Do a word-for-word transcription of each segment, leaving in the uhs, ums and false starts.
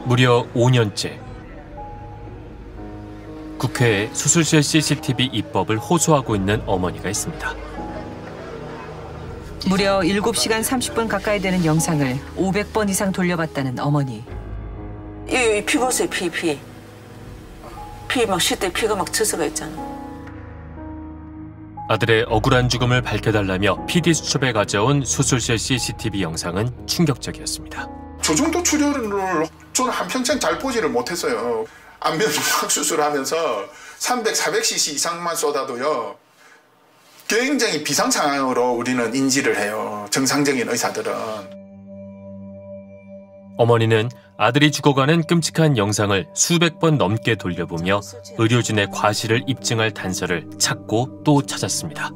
무려 오 년째 국회에 수술실 씨씨티비 입법을 호소하고 있는 어머니가 있습니다. 무려 일곱 시간 삼십 분 가까이 되는 영상을 오백 번 이상 돌려봤다는 어머니. 이 피 보세요, 피, 피. 피 막 쉴 피가 막 젖어가 있잖아. 아들의 억울한 죽음을 밝혀달라며 피디수첩에 가져온 수술실 씨씨티비 영상은 충격적이었습니다. 저 정도 출혈을 저는 한평생 잘 보지를 못했어요. 안면 중막 수술하면서 삼백, 사백 씨씨 이상만 쏟아도요. 굉장히 비상 상황으로 우리는 인지를 해요. 정상적인 의사들은. 어머니는 아들이 죽어가는 끔찍한 영상을 수백 번 넘게 돌려보며 의료진의 과실을 입증할 단서를 찾고 또 찾았습니다.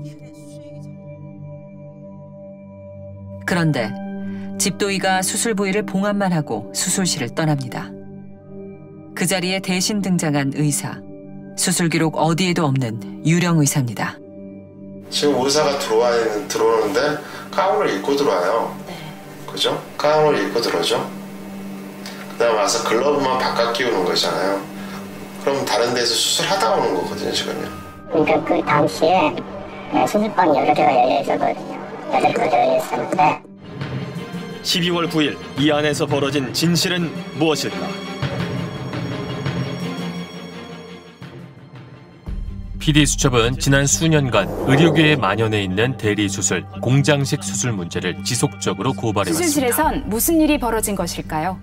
그런데 집도이가 수술 부위를 봉합만 하고 수술실을 떠납니다. 그 자리에 대신 등장한 의사. 수술 기록 어디에도 없는 유령 의사입니다. 지금 의사가 들어와는 들어오는데 가운을 입고 들어와요. 네. 그죠? 가운을 입고 들어오죠. 그다음에 와서 글러브만 바깥 끼우는 거잖아요. 그럼 다른 데서 수술하다 오는 거거든요, 지금요. 그러니까 그 당시에 수술방 여러 개가 열려 있었거든요. 여덟 개가 열려 있었는데. 십이월 구일 이 안에서 벌어진 진실은 무엇일까? 피디수첩은 지난 수년간 의료계에 만연해 있는 대리수술, 공장식 수술 문제를 지속적으로 고발해왔습니다. 수술실에선 무슨 일이 벌어진 것일까요?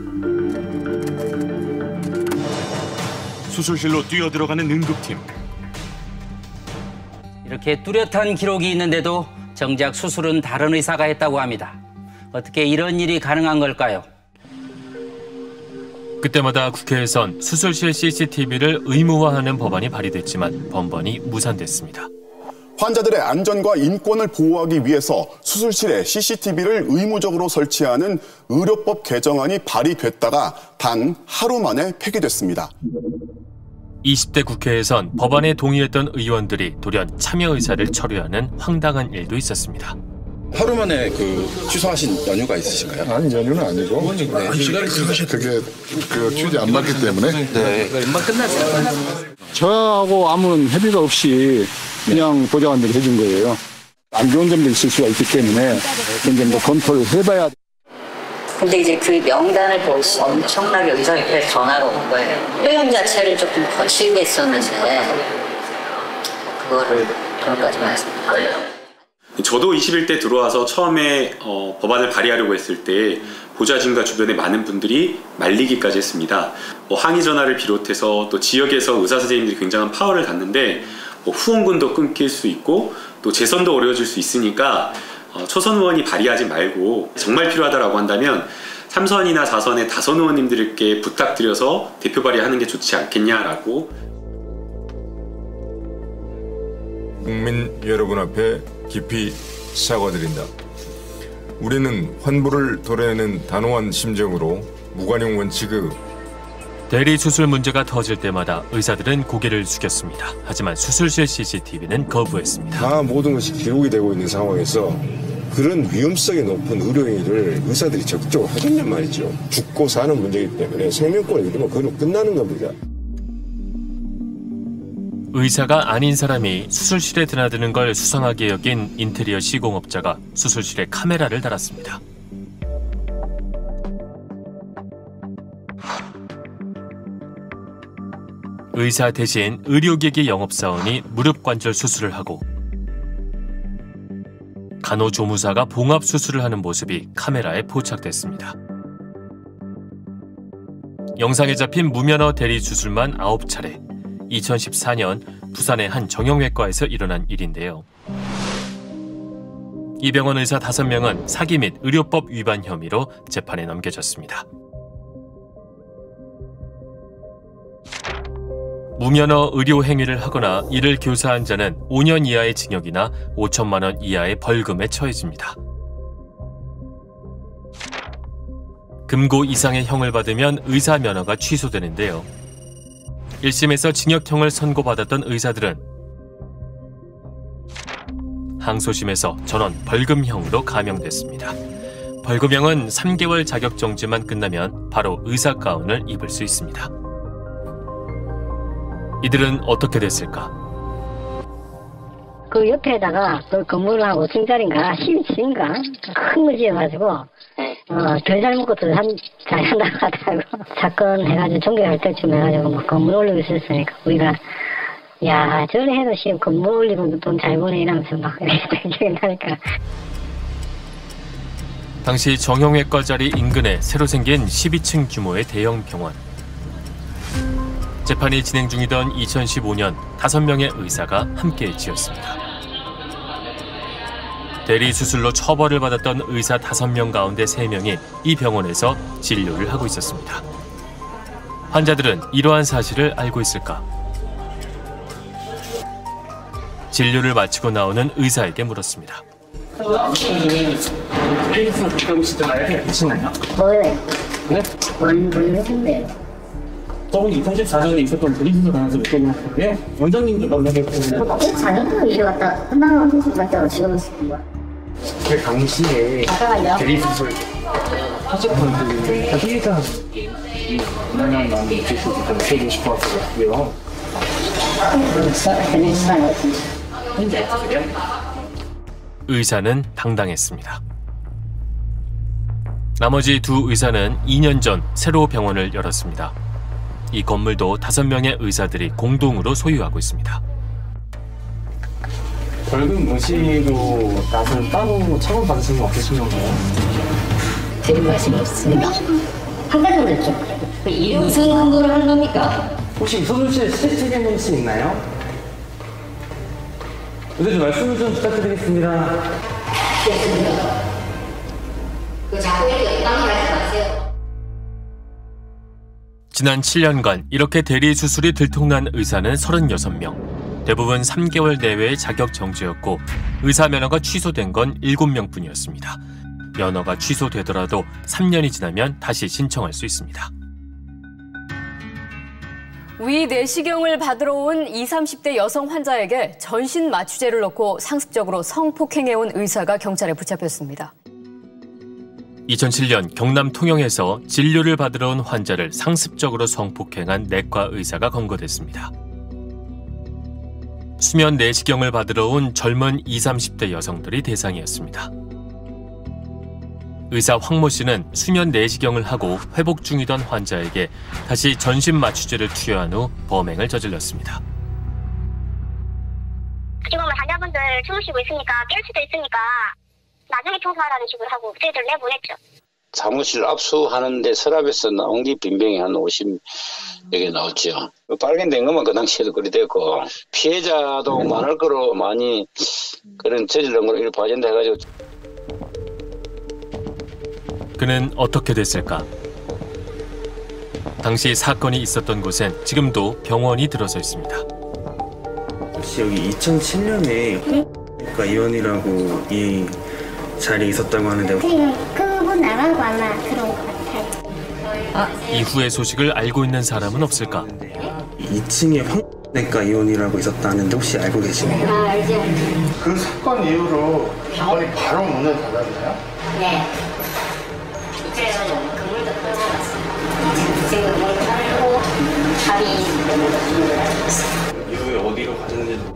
수술실로 뛰어들어가는 응급팀. 이렇게 뚜렷한 기록이 있는데도 정작 수술은 다른 의사가 했다고 합니다. 어떻게 이런 일이 가능한 걸까요? 그때마다 국회에선 수술실 씨씨티비를 의무화하는 법안이 발의됐지만 번번이 무산됐습니다. 환자들의 안전과 인권을 보호하기 위해서 수술실에 씨씨티비를 의무적으로 설치하는 의료법 개정안이 발의됐다가 단 하루 만에 폐기됐습니다. 이십 대 국회에선 법안에 동의했던 의원들이 돌연 참여 의사를 철회하는 황당한 일도 있었습니다. 하루 만에 그 취소하신 연유가 있으신가요? 아니, 연유는 아니고. 네. 시간이 그게 그 취지 안 맞기 때문에. 네. 금방 끝났어요. 저하고 아무런 협의가 없이 그냥 보좌관들이 해준 거예요. 안 좋은 점도 있을 수가 있기 때문에 굉장히 뭐 검토를 해봐야. 근데 이제 그 명단을 보고 엄청나게 의사협회에 전화가 온 거예요. 회원 자체를 조금 거칠게 했었는데 그거를 그런까지 말씀드려요. 저도 이십일 대 들어와서 처음에 어, 법안을 발의하려고 했을 때 보좌진과 주변의 많은 분들이 말리기까지 했습니다. 뭐 항의 전화를 비롯해서 또 지역에서 의사 선생님들이 굉장한 파워를 갖는데 뭐 후원금도 끊길 수 있고 또 재선도 어려워질 수 있으니까 어, 초선 의원이 발의하지 말고 정말 필요하다라고 한다면 삼 선이나 사 선의 다선 의원님들께 부탁드려서 대표 발의하는 게 좋지 않겠냐라고. 국민 여러분 앞에 깊이 사과드린다. 우리는 환부를 도래하는 단호한 심정으로 무관용 원칙의 대리수술 문제가 터질 때마다 의사들은 고개를 숙였습니다. 하지만 수술실 씨씨티비는 거부했습니다. 다 모든 것이 기록이 되고 있는 상황에서 그런 위험성이 높은 의료행위를 의사들이 적극적으로 하겠냔 말이죠. 죽고 사는 문제이기 때문에 생명권을 잃으면 그걸로 끝나는 겁니다. 의사가 아닌 사람이 수술실에 드나드는 걸 수상하게 여긴 인테리어 시공업자가 수술실에 카메라를 달았습니다. 의사 대신 의료기기 영업사원이 무릎 관절 수술을 하고 간호조무사가 봉합 수술을 하는 모습이 카메라에 포착됐습니다. 영상에 잡힌 무면허 대리 수술만 아홉 차례. 이천십사 년 부산의 한 정형외과에서 일어난 일인데요. 이 병원 의사 다섯 명은 사기 및 의료법 위반 혐의로 재판에 넘겨졌습니다. 무면허 의료 행위를 하거나 이를 교사한 자는 오 년 이하의 징역이나 오천만 원 이하의 벌금에 처해집니다. 금고 이상의 형을 받으면 의사 면허가 취소되는데요. 일 심에서 징역형을 선고받았던 의사들은 항소심에서 전원 벌금형으로 감형됐습니다. 벌금형은 삼 개월 자격정지만 끝나면 바로 의사 가운을 입을 수 있습니다. 이들은 어떻게 됐을까? 그 옆에다가 그 건물하고 승자리인가 십인가 큰 거 지어가지고 어, 별 잘 먹고 더 잘한다고 하더라고. 사건 해가지고 종결할 때쯤 해가지고 막 건물 올리고 있었으니까 우리가 야 저래 해도 지금 건물 올리고 돈 잘 버네 이러면서 막 이랬던 기억이 나니까. 당시 정형외과 자리 인근에 새로 생긴 십이 층 규모의 대형 병원. 재판이 진행 중이던 이천십오 년 다섯 명의 의사가 함께 지었습니다. 대리 수술로 처벌을 받았던 의사 다섯 명 가운데 세 명이 이 병원에서 진료를 하고 있었습니다. 환자들은 이러한 사실을 알고 있을까? 진료를 마치고 나오는 의사에게 물었습니다. 뭐요? 네? 뭔, 뭔 했는데요? 저번 이천십사 년에 있었던 브리스도 가면서 여쭤보는데 원장님도 만나뵙고 이천십사 년도 이제 갔다 끝나는 순간부터 지금 있는 거야. 그 당시에 대리수술 하셨던 그 피해자 만난 마음이 있으실지 좀 여쭤보고 싶어서요. 현재 의사는 당당했습니다. 나머지 두 의사는 이 년 전 새로 병원을 열었습니다. 이 건물도 다섯 명의 의사들이 공동으로 소유하고 있습니다. 벌금 무시로 나서 따로 처분 받으신 거 없으신 건가요? 드릴 말씀이 없습니다. 한 가지 물었죠. 무슨 공부를 하는 겁니까? 혹시 소술실 씨씨티비 볼 수 있나요? 의사님 말씀을 좀 부탁드리겠습니다. 됐습니다. 그 자꾸 이렇게 땅을 하지 마세요. 지난 칠 년간 이렇게 대리 수술이 들통난 의사는 서른여섯 명. 대부분 삼 개월 내외의 자격 정지였고 의사 면허가 취소된 건 일곱 명뿐이었습니다. 면허가 취소되더라도 삼 년이 지나면 다시 신청할 수 있습니다. 위 내시경을 받으러 온 이십, 삼십 대 여성 환자에게 전신 마취제를 넣고 상습적으로 성폭행해온 의사가 경찰에 붙잡혔습니다. 이천칠 년 경남 통영에서 진료를 받으러 온 환자를 상습적으로 성폭행한 내과 의사가 검거됐습니다. 수면 내시경을 받으러 온 젊은 이십, 삼십 대 여성들이 대상이었습니다. 의사 황모 씨는 수면 내시경을 하고 회복 중이던 환자에게 다시 전신 마취제를 투여한 후 범행을 저질렀습니다. 지금 환자분들 주무시고 있으니까 깰 수도 있으니까 나중에 청소하라는 식으로 하고 저희들 내보냈죠. 사무실 압수하는데 서랍에서 나온 게 빈병이 한 오십여 개 나왔죠. 발견된 것만 그 당시에도 그리 됐고 피해자도 많을 거로 많이 그런 저질른 걸로 이렇게 봐진다 해가지고. 그는 어떻게 됐을까? 당시 사건이 있었던 곳엔 지금도 병원이 들어서 있습니다. 혹시 여기 이천칠 년에 그러니까 의원이라고 이 자리에 있었다고 하는데 그분 나가고 아마 들어온 것 같아요. 아, 이후의 소식을 알고 있는 사람은 없을까? 이 층에 황내과 의원이라고 있었다는데 혹시 알고 계시나요? 아, 알죠. 그 사건 이후로 병원이 바로 문을 닫았나요? 네. 그래가지고 건물도 끌고 갔어요. 지금 건물도 끌고 합의 이후에 어디로 가셨는지도.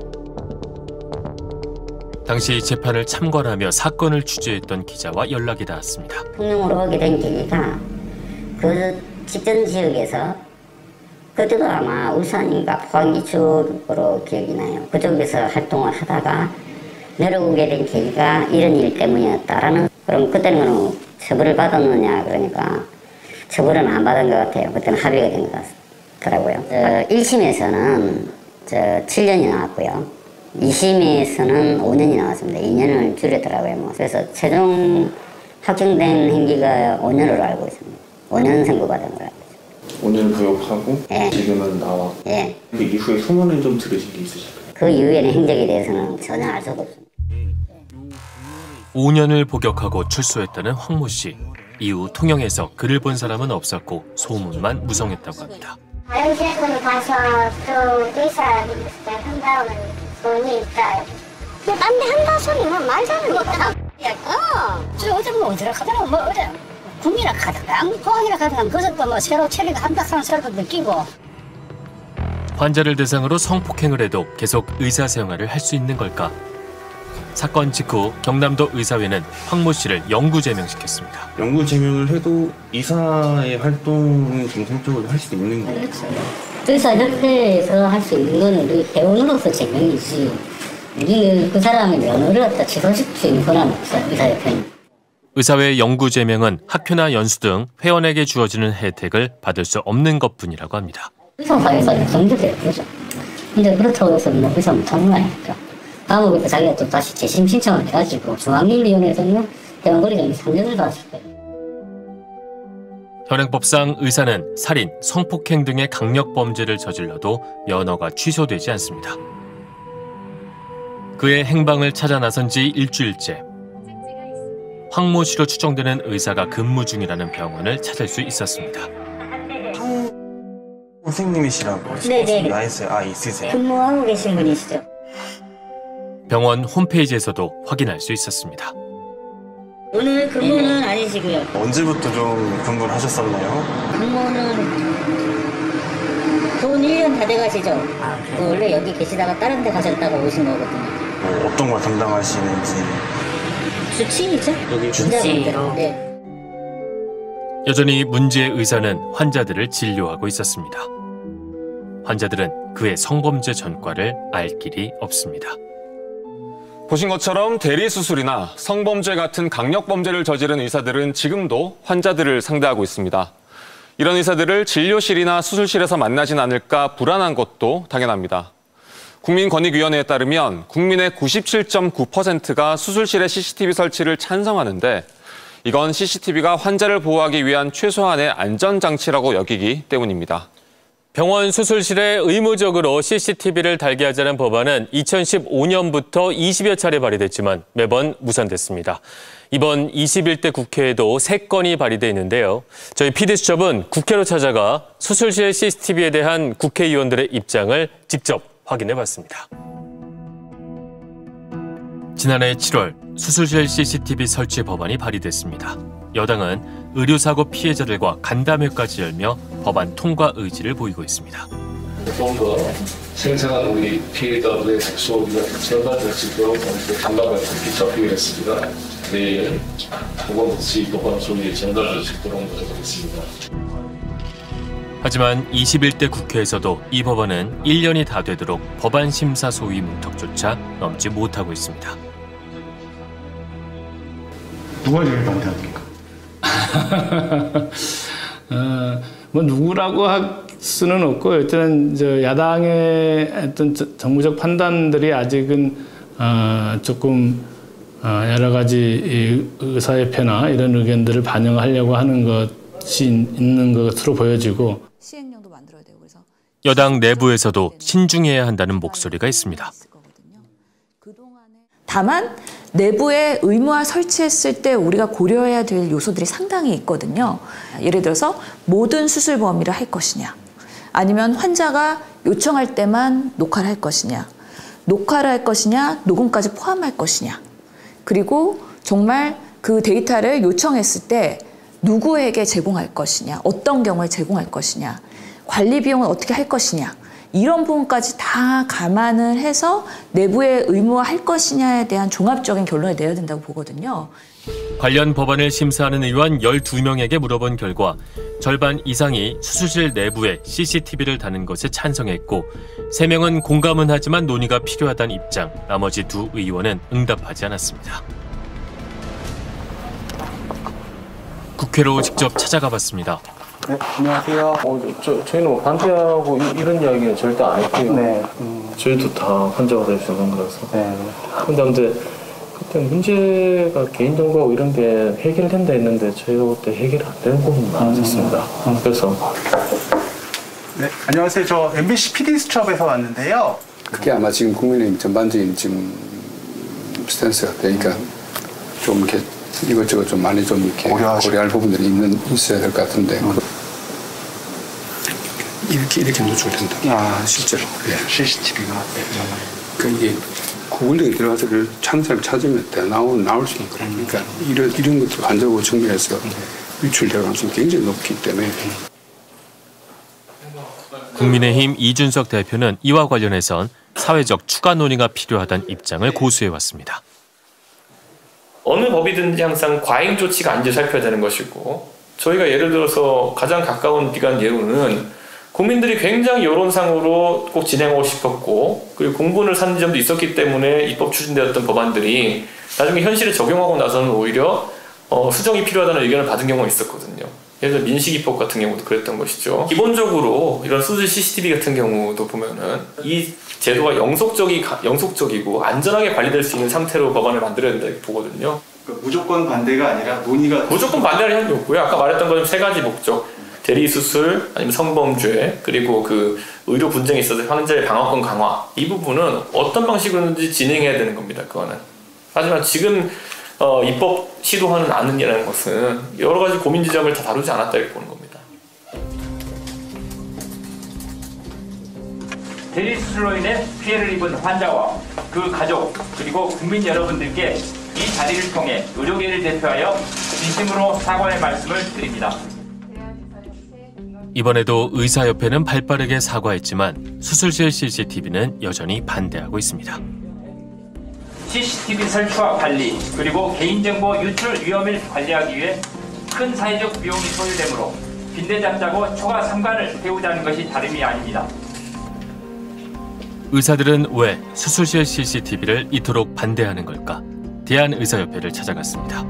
당시 재판을 참관하며 사건을 취재했던 기자와 연락이 닿았습니다. 통영으로 오게 된 계기가 그 직전 지역에서 그때도 아마 울산인가 포항 이쪽으로 기억이 나요. 그쪽에서 활동을 하다가 내려오게 된 계기가 이런 일 때문이었다라는. 그럼 그때는 처벌을 받았느냐 그러니까 처벌은 안 받은 것 같아요. 그때는 합의가 된 것 같더라고요. 어, 일 심에서는 저 칠 년이 나왔고요. 이 심에서는 오 년이 나왔습니다. 이 년을 줄였더라고요. 뭐. 그래서 최종 확정된 행기가 오 년으로 알고 있습니다. 오 년 선고받은 걸 알고 있습니다. 오 년 구역하고 예. 지금은 나와. 예. 그 이후에 소문을 좀 들으신 게 있으실까요? 그 이후에는 행적에 대해서는 전혀 알 수가 없습니다. 오 년을 복역하고 출소했다는 황모 씨. 이후 통영에서 그를 본 사람은 없었고 소문만 무성했다고 합니다. 다른 지역분을 봐서 또 의사 한다는 소문이 있어요. 딴 데 한다 소리는 말도 안 되겠다. 어, 저 어제 뭐 어디라 가더라 뭐 어제 국민이나 가다가 포항이나 가다가 그것도 뭐 새로 체리가 한다는 새로도 느끼고. 환자를 대상으로 성폭행을 해도 계속 의사 생활을 할 수 있는 걸까? 사건 직후 경남도 의사회는 황모 씨를 영구 제명시켰습니다. 영구 제명을 해도 의사의 활동을 정상적으로 할 수 있는 거예요? 의사협회에서 할 수 있는 건 우리 회원으로서 제명이지. 우리는 그 사람의 면허를 갖다 취소시킬 수 있는 권한은 없어요, 의사협회는. 의사회 영구 제명은 학교나 연수 등 회원에게 주어지는 혜택을 받을 수 없는 것뿐이라고 합니다. 의사사회에서 정규돼야 되죠. 근데 그렇다고 해서 뭐 의사 못하는 거 아닙니까? 다음부터 자기가 또 다시 재심 신청을 해가지고 중앙윤리위원회에서는 대원거리가 삼 년을 받았을 거예요. 현행법상 의사는 살인, 성폭행 등의 강력범죄를 저질러도 면허가 취소되지 않습니다. 그의 행방을 찾아 나선 지 일주일째. 황모 씨로 추정되는 의사가 근무 중이라는 병원을 찾을 수 있었습니다. 선생님이시라고 네네. 나이스 아 있으세요? 근무하고 계신 분이시죠? 병원 홈페이지에서도 확인할 수 있었습니다. 오늘 근무는 아니시고요. 언제부터 좀 근무를 하셨었나요? 근무는 돈 일 년 다 돼가시죠? 아, 원래 여기 계시다가 다른 데 가셨다가 오신 거거든요. 뭐 어떤 걸 담당하시는지. 주치의죠? 여기 주치의. 네. 여전히 문제의 의사는 환자들을 진료하고 있었습니다. 환자들은 그의 성범죄 전과를 알 길이 없습니다. 보신 것처럼 대리수술이나 성범죄 같은 강력범죄를 저지른 의사들은 지금도 환자들을 상대하고 있습니다. 이런 의사들을 진료실이나 수술실에서 만나진 않을까 불안한 것도 당연합니다. 국민권익위원회에 따르면 국민의 구십칠 점 구 퍼센트가 수술실에 씨씨티비 설치를 찬성하는데 이건 씨씨티비가 환자를 보호하기 위한 최소한의 안전장치라고 여기기 때문입니다. 병원 수술실에 의무적으로 씨씨티비를 달게 하자는 법안은 이천십오 년부터 이십여 차례 발의됐지만 매번 무산됐습니다. 이번 이십일 대 국회에도 세 건이 발의돼 있는데요. 저희 피디수첩은 국회로 찾아가 수술실 씨씨티비에 대한 국회의원들의 입장을 직접 확인해봤습니다. 지난해 칠월 수술실 씨씨티비 설치 법안이 발의됐습니다. 여당은 의료사고 피해자들과 간담회까지 열며 법안 통과 의지를 보이고 있습니다. 좀 더 생생한 우리 피해자들의 소리가 전달될 수 있도록 간담회를 기초하기로 했습니다. 내일 보건복지 법안 소리에 전달될 수 있도록 노력하겠습니다. 하지만 이십일 대 국회에서도 이 법안은 일 년이 다 되도록 법안 심사 소위 문턱조차 넘지 못하고 있습니다. 누가 제일 반대합니까? 어, 뭐 누구라고 할 수는 없고 일단 저 야당의 어떤 정무적 판단들이 아직은 어, 조금 어, 여러 가지 의사협회나 이런 의견들을 반영하려고 하는 것이 있는 것으로 보여지고 시행령도 만들어야 되고 그래서 여당 내부에서도 신중해야 한다는 목소리가 있습니다. 다만 내부에 의무화 설치했을 때 우리가 고려해야 될 요소들이 상당히 있거든요. 예를 들어서 모든 수술 범위를 할 것이냐, 아니면 환자가 요청할 때만 녹화를 할 것이냐, 녹화를 할 것이냐, 녹음까지 포함할 것이냐, 그리고 정말 그 데이터를 요청했을 때 누구에게 제공할 것이냐, 어떤 경우에 제공할 것이냐, 관리 비용은 어떻게 할 것이냐, 이런 부분까지 다 감안을 해서 내부에 의무화할 것이냐에 대한 종합적인 결론을 내야 된다고 보거든요. 관련 법안을 심사하는 의원 열두 명에게 물어본 결과 절반 이상이 수술실 내부에 씨씨티비를 다는 것에 찬성했고 세 명은 공감은 하지만 논의가 필요하다는 입장, 나머지 두 의원은 응답하지 않았습니다. 국회로 직접 찾아가 봤습니다. 네, 안녕하세요. 어, 저, 저희는 뭐 반대하고 이, 이런 이야기는 절대 안 했고요. 네. 음, 저희도 다 환자가 될 수 있는 거라서. 네. 근데 아무튼 그때 문제가 개인정보하고 이런 게 해결된다 했는데 저희가 그때 해결 안 되는 부분이 많았었습니다. 음, 음. 그래서. 네, 안녕하세요. 저 엠비씨 피디수첩에서 왔는데요. 그게 아마 지금 국민의힘 전반적인 지금 스탠스가 되니까 좀 이렇게 이것저것 좀 많이 좀 이렇게 고려하시... 고려할 부분들이 있는, 있어야 될 것 같은데. 음. 이렇게, 이렇게 노출된다. 아, 실제로. 네. 씨씨티비가. 네. 그 이게 구글링 들어가서 그 창사를 찾으면 다 나오, 나올 수 있는 거예요. 그러니까 이런, 이런 것도 환자하고 측면에서 유출될 가능성이 굉장히 높기 때문에. 국민의힘 이준석 대표는 이와 관련해선 사회적 추가 논의가 필요하다는 입장을 고수해왔습니다. 어느 법이든지 항상 과잉 조치가 아닌지 살펴야 되는 것이고, 저희가 예를 들어서 가장 가까운 비관 예우는 국민들이 굉장히 여론상으로 꼭 진행하고 싶었고, 그리고 공분을 사는 점도 있었기 때문에 입법 추진되었던 법안들이 나중에 현실에 적용하고 나서는 오히려 어, 수정이 필요하다는 의견을 받은 경우가 있었거든요. 예를 들어 민식이법 같은 경우도 그랬던 것이죠. 기본적으로 이런 수술 씨씨티비 같은 경우도 보면은 이 제도가 영속적이, 영속적이고 안전하게 관리될 수 있는 상태로 법안을 만들어야 된다고 보거든요. 그러니까 무조건 반대가 아니라 논의가 무조건 반대를 할 게 없고요. 아까 말했던 것처럼 세 가지 목적. 대리 수술, 아니면 성범죄, 그리고 그 의료 분쟁에 있어서 환자의 방어권 강화. 이 부분은 어떤 방식으로든지 진행해야 되는 겁니다. 그거는. 하지만 지금 어, 입법 시도하는 않느냐는 것은 여러 가지 고민 지점을 다 다루지 않았다 이렇게 보는 겁니다. 대리 수술로 인해 피해를 입은 환자와 그 가족 그리고 국민 여러분들께 이 자리를 통해 의료계를 대표하여 진심으로 사과의 말씀을 드립니다. 이번에도 의사협회는 발빠르게 사과했지만 수술실 씨씨티비는 여전히 반대하고 있습니다. 씨씨티비 설치와 관리 그리고 개인정보 유출 위험을 관리하기 위해 큰 사회적 비용이 소요되므로 빈대 잡자고 초과 삼관을 배우자는 것이 다름이 아닙니다. 의사들은 왜 수술실 씨씨티비를 이토록 반대하는 걸까? 대한의사협회를 찾아갔습니다.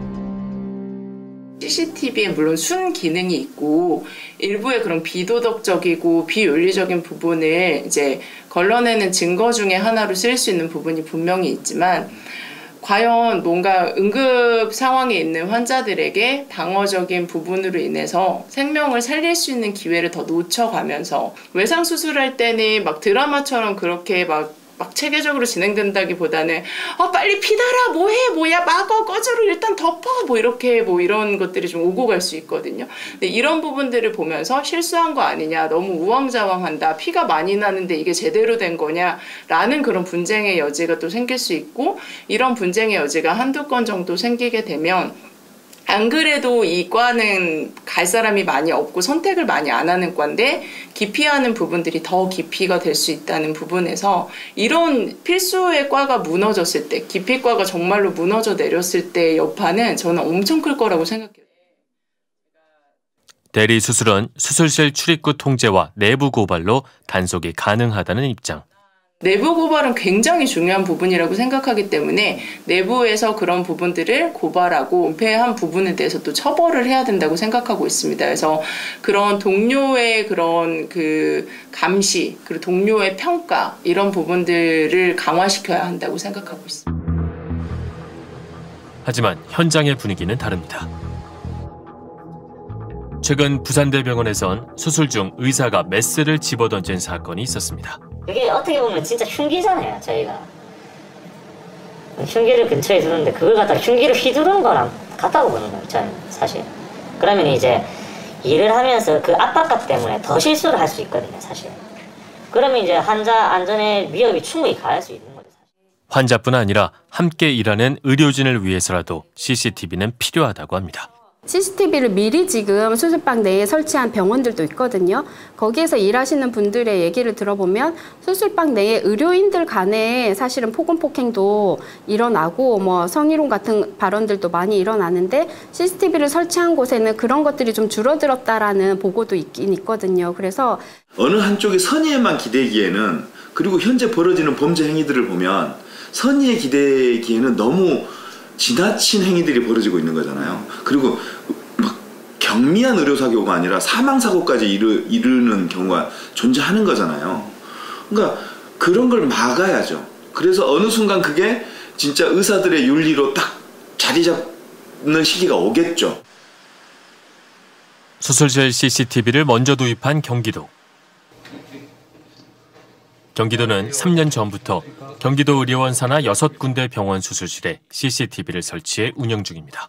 씨씨티비에 물론 순 기능이 있고 일부의 그런 비도덕적이고 비윤리적인 부분을 이제 걸러내는 증거 중에 하나로 쓰일 수 있는 부분이 분명히 있지만 과연 뭔가 응급 상황에 있는 환자들에게 방어적인 부분으로 인해서 생명을 살릴 수 있는 기회를 더 놓쳐가면서 외상 수술할 때는 막 드라마처럼 그렇게 막 막 체계적으로 진행된다기보다는 어 빨리 피달아 뭐해 뭐야 막어 꺼져로 일단 덮어 뭐 이렇게 뭐 이런 것들이 좀 오고 갈 수 있거든요. 근데 이런 부분들을 보면서 실수한 거 아니냐 너무 우왕좌왕한다 피가 많이 나는데 이게 제대로 된 거냐라는 그런 분쟁의 여지가 또 생길 수 있고 이런 분쟁의 여지가 한두 건 정도 생기게 되면 안 그래도 이 과는 갈 사람이 많이 없고 선택을 많이 안 하는 과인데 기피하는 부분들이 더 기피가 될 수 있다는 부분에서 이런 필수의 과가 무너졌을 때 기피과가 정말로 무너져 내렸을 때의 여파는 저는 엄청 클 거라고 생각해요. 대리 수술은 수술실 출입구 통제와 내부 고발로 단속이 가능하다는 입장. 내부 고발은 굉장히 중요한 부분이라고 생각하기 때문에 내부에서 그런 부분들을 고발하고 은폐한 부분에 대해서 또 처벌을 해야 된다고 생각하고 있습니다. 그래서 그런 동료의 그런 그 감시 그리고 동료의 평가 이런 부분들을 강화시켜야 한다고 생각하고 있습니다. 하지만 현장의 분위기는 다릅니다. 최근 부산대병원에선 수술 중 의사가 메스를 집어던진 사건이 있었습니다. 그게 어떻게 보면 진짜 흉기잖아요, 저희가. 흉기를 근처에 두는데 그걸 갖다 흉기를 휘두르는 거랑 같다고 보는 거예요, 저는 사실. 그러면 이제 일을 하면서 그 압박감 때문에 더 실수를 할 수 있거든요, 사실. 그러면 이제 환자 안전에 위협이 충분히 가할 수 있는 거죠. 환자뿐 아니라 함께 일하는 의료진을 위해서라도 씨씨티비는 필요하다고 합니다. 씨씨티비를 미리 지금 수술방 내에 설치한 병원들도 있거든요. 거기에서 일하시는 분들의 얘기를 들어보면 수술방 내에 의료인들 간에 사실은 폭언폭행도 일어나고 뭐 성희롱 같은 발언들도 많이 일어나는데 씨씨티비를 설치한 곳에는 그런 것들이 좀 줄어들었다라는 보고도 있긴 있거든요. 그래서 어느 한쪽의 선의에만 기대기에는 그리고 현재 벌어지는 범죄 행위들을 보면 선의에 기대기에는 너무 지나친 행위들이 벌어지고 있는 거잖아요. 그리고 막 경미한 의료사고가 아니라 사망사고까지 이르, 이르는 경우가 존재하는 거잖아요. 그러니까 그런 걸 막아야죠. 그래서 어느 순간 그게 진짜 의사들의 윤리로 딱 자리 잡는 시기가 오겠죠. 수술실 씨씨티비를 먼저 도입한 경기도. 경기도는 삼 년 전부터 경기도 의료원 산하 여섯 군데 병원 수술실에 씨씨티비를 설치해 운영 중입니다.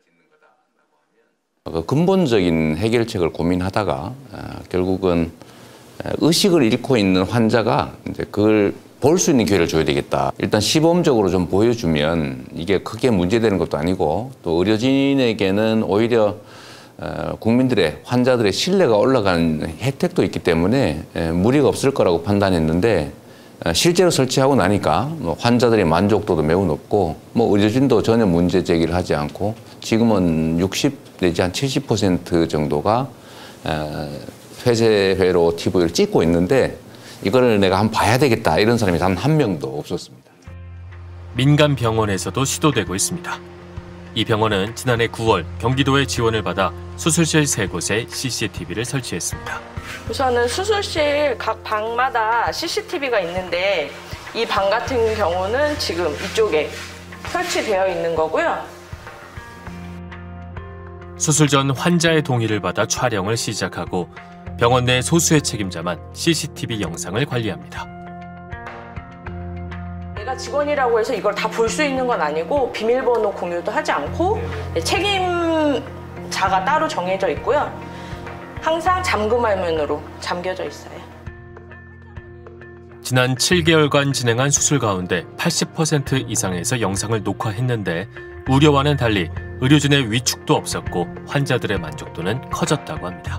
근본적인 해결책을 고민하다가 결국은 의식을 잃고 있는 환자가 이제 그걸 볼 수 있는 기회를 줘야 되겠다. 일단 시범적으로 좀 보여주면 이게 크게 문제되는 것도 아니고 또 의료진에게는 오히려 국민들의 환자들의 신뢰가 올라가는 혜택도 있기 때문에 무리가 없을 거라고 판단했는데 실제로 설치하고 나니까 환자들의 만족도도 매우 높고 뭐 의료진도 전혀 문제 제기를 하지 않고 지금은 육십 내지 한 칠십 퍼센트 정도가 폐쇄회로 티비를 찍고 있는데 이거를 내가 한번 봐야 되겠다 이런 사람이 단 한 명도 없었습니다. 민간 병원에서도 시도되고 있습니다. 이 병원은 지난해 구월 경기도의 지원을 받아 수술실 세 곳에 씨씨티비를 설치했습니다. 우선은 수술실 각 방마다 씨씨티비가 있는데 이 방 같은 경우는 지금 이쪽에 설치되어 있는 거고요. 수술 전 환자의 동의를 받아 촬영을 시작하고 병원 내 소수의 책임자만 씨씨티비 영상을 관리합니다. 내가 직원이라고 해서 이걸 다 볼 수 있는 건 아니고 비밀번호 공유도 하지 않고 책임자가 따로 정해져 있고요. 항상 잠금 화면으로 잠겨져 있어요. 지난 칠 개월간 진행한 수술 가운데 팔십 퍼센트 이상에서 영상을 녹화했는데 우려와는 달리 의료진의 위축도 없었고 환자들의 만족도는 커졌다고 합니다.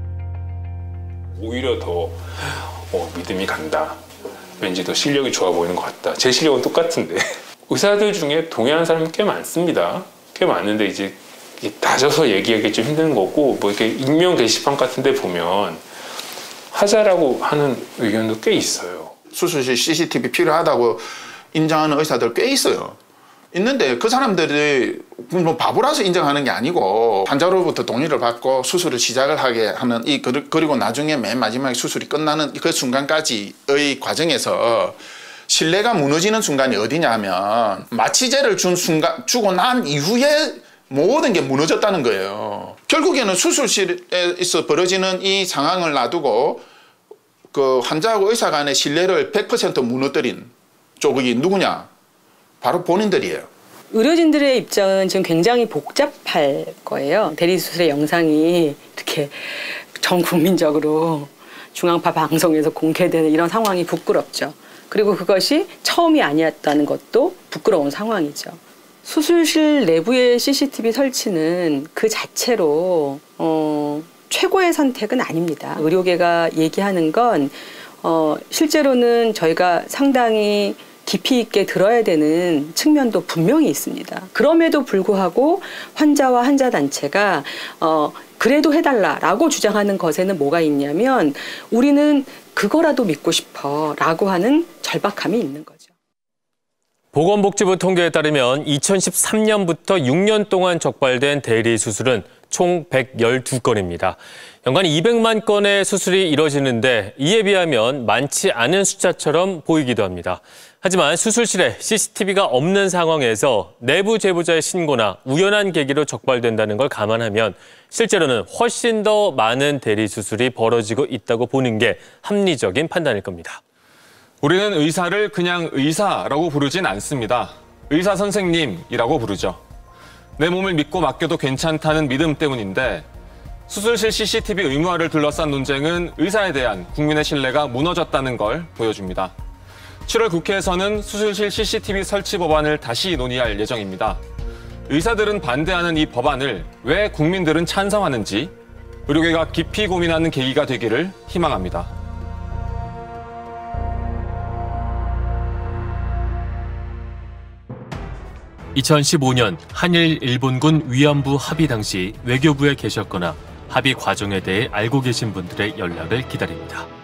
오히려 더 어, 믿음이 간다. 왠지 더 실력이 좋아 보이는 것 같다. 제 실력은 똑같은데. 의사들 중에 동의하는 사람이 꽤 많습니다. 꽤 많은데 이제 낮아서 얘기하기 좀 힘든 거고 뭐 이렇게 익명 게시판 같은 데 보면 하자라고 하는 의견도 꽤 있어요. 수술실 씨씨티비 필요하다고 인정하는 의사들 꽤 있어요. 있는데 그 사람들이 뭐 바보라서 인정하는 게 아니고 환자로부터 동의를 받고 수술을 시작을 하게 하는 이 그리고 나중에 맨 마지막에 수술이 끝나는 그 순간까지의 과정에서 신뢰가 무너지는 순간이 어디냐 하면 마취제를 준 순간 주고 난 이후에 모든 게 무너졌다는 거예요. 결국에는 수술실에서 벌어지는 이 상황을 놔두고 그 환자하고 의사 간의 신뢰를 백 퍼센트 무너뜨린 쪽이 누구냐? 바로 본인들이에요. 의료진들의 입장은 지금 굉장히 복잡할 거예요. 대리수술의 영상이 이렇게 전 국민적으로 중앙파 방송에서 공개되는 이런 상황이 부끄럽죠. 그리고 그것이 처음이 아니었다는 것도 부끄러운 상황이죠. 수술실 내부의 씨씨티비 설치는 그 자체로 어, 최고의 선택은 아닙니다. 의료계가 얘기하는 건 어, 실제로는 저희가 상당히 깊이 있게 들어야 되는 측면도 분명히 있습니다. 그럼에도 불구하고 환자와 환자단체가 어, 그래도 해달라라고 주장하는 것에는 뭐가 있냐면 우리는 그거라도 믿고 싶어 라고 하는 절박함이 있는 거죠. 보건복지부 통계에 따르면 이천십삼 년부터 육 년 동안 적발된 대리수술은 총 백십이 건입니다. 연간 이백만 건의 수술이 이뤄지는데 이에 비하면 많지 않은 숫자처럼 보이기도 합니다. 하지만 수술실에 씨씨티비가 없는 상황에서 내부 제보자의 신고나 우연한 계기로 적발된다는 걸 감안하면 실제로는 훨씬 더 많은 대리수술이 벌어지고 있다고 보는 게 합리적인 판단일 겁니다. 우리는 의사를 그냥 의사라고 부르진 않습니다. 의사 선생님이라고 부르죠. 내 몸을 믿고 맡겨도 괜찮다는 믿음 때문인데 수술실 씨씨티비 의무화를 둘러싼 논쟁은 의사에 대한 국민의 신뢰가 무너졌다는 걸 보여줍니다. 칠월 국회에서는 수술실 씨씨티비 설치 법안을 다시 논의할 예정입니다. 의사들은 반대하는 이 법안을 왜 국민들은 찬성하는지 의료계가 깊이 고민하는 계기가 되기를 희망합니다. 이천십오 년 한일 일본군 위안부 합의 당시 외교부에 계셨거나 합의 과정에 대해 알고 계신 분들의 연락을 기다립니다.